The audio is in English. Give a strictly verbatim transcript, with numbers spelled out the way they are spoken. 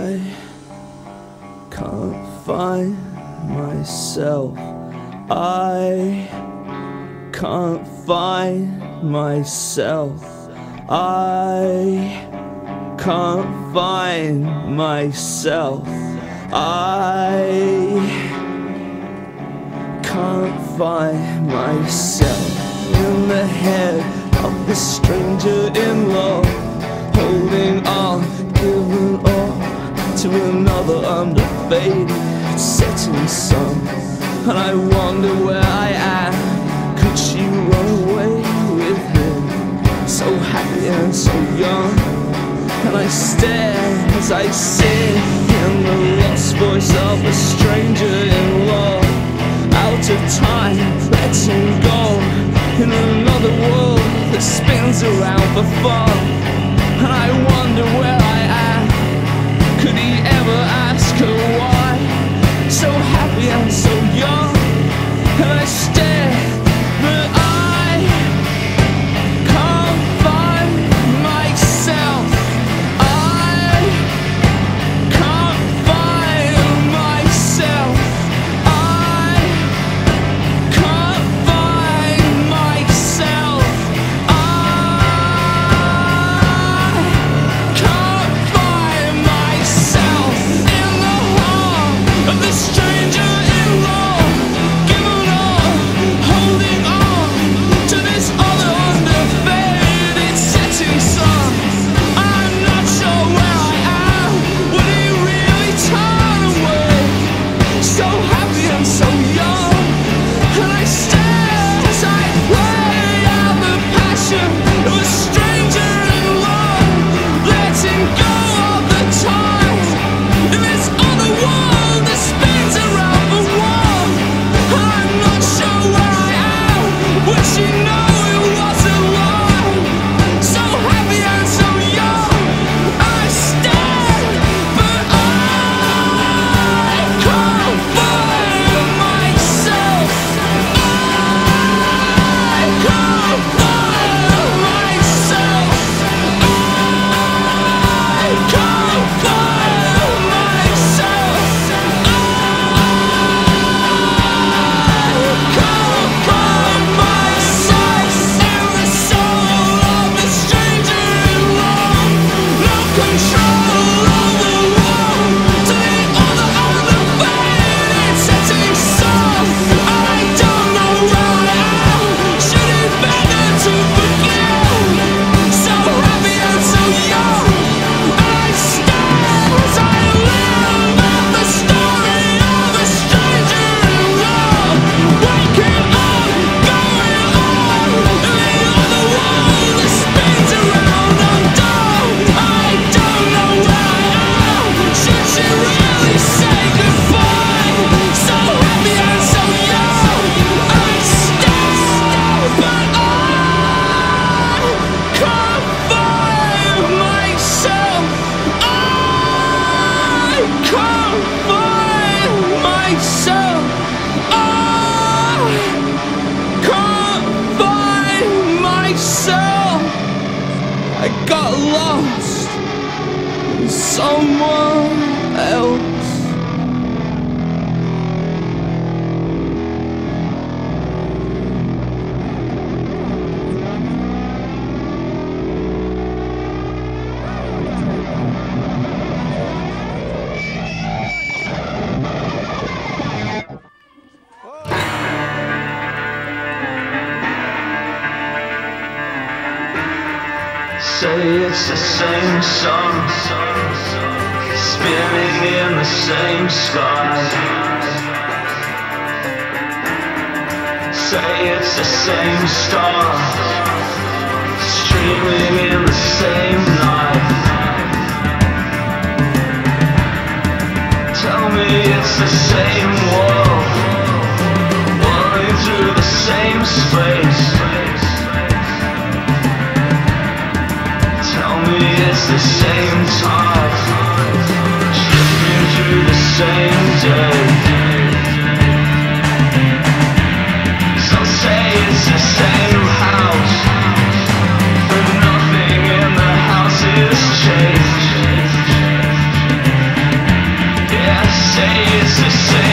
I can't find myself. I can't find myself. I can't find myself. I can't find myself in the head of the stranger in love, holding on, giving up to another under faded setting sun. And I wonder where I am. Could she run away with him, so happy and so young? And I stare as I sit in the lost voice of a stranger in love, out of time, letting go in another world that spins around for fun. And I wonder where I am. Could he ever ask her why? So happy and so young. And I stare, but I can't find myself. I can't find myself. I can't find myself. I can't find myself in the heart of the stranger in love, giving up, holding on to this other underfaded setting sun. I'm not sure where I am. Would he really turn away? So happy and so young. And I stare as I weigh out the passion of a stranger in love, letting go of the time in this other world that spins around for one. I'm not sure where I am. Would she know it was a lie? So happy and so young. I stare, but I can't find myself. I can't find myself. I can't find myself. I can't find myself in the soul of the stranger in love. No control over one to the other underfaded setting sun. I don't know where I am. Should he beg her to forgive? So happy and so young. I stare as I live out the story of a stranger in love, waking up, going on in the other world that spins around undone. I don't know where I am. Should she really say goodbye? So happy and so young. I stare, but I can't find myself. I can't find myself. I can't find myself. I got lost in someone else. Say it's the same song, spinning in the same sky. Say it's the same star, streaming in the same night. Tell me it's the same world, whirling through the same space. Tell me it's the same tide, drifting through the same day. Some say it's the same house, but nothing in the house is changed. It's the same